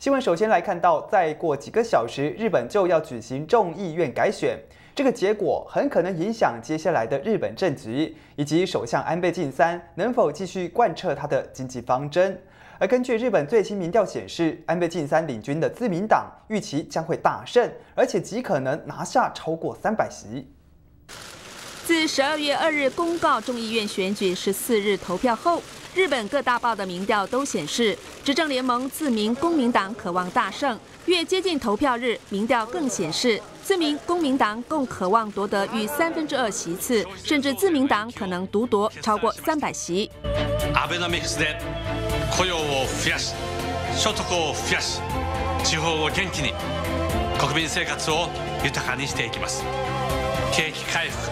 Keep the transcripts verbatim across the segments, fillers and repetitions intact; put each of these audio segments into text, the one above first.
新闻首先来看到，再过几个小时，日本就要举行众议院改选，这个结果很可能影响接下来的日本政局，以及首相安倍晋三能否继续贯彻他的经济方针。而根据日本最新民调显示，安倍晋三领军的自民党预期将会大胜，而且极可能拿下超过三百席。 自十二月二日公告众议院选举十四日投票后，日本各大报的民调都显示，执政联盟自民公民党可望大胜。越接近投票日，民调更显示，自民公民党共渴望夺得逾三分之二席次，甚至自民党可能独夺超过三百席。 アベノミクスで雇用を増やし、所得を増やし、地方を元気に、国民生活を豊かにしていきます。景気回復。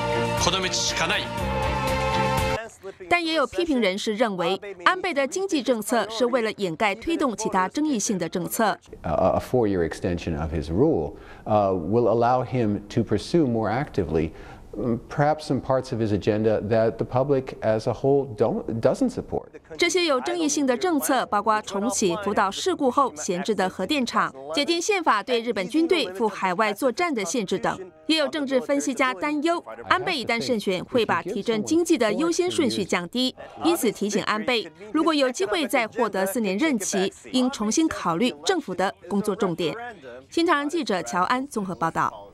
但也有批评人士认为，安倍的经济政策是为了掩盖推动其他争议性的政策。 A four-year extension of his rule uh, will allow him to pursue more actively. Perhaps some parts of his agenda that the public as a whole don't doesn't support. 这些有争议性的政策包括重启福岛事故后闲置的核电厂、解禁宪法对日本军队赴海外作战的限制等。也有政治分析家担忧，安倍一旦胜选，会把提振经济的优先顺序降低，因此提醒安倍，如果有机会再获得四年任期，应重新考虑政府的工作重点。新唐人记者乔安综合报道。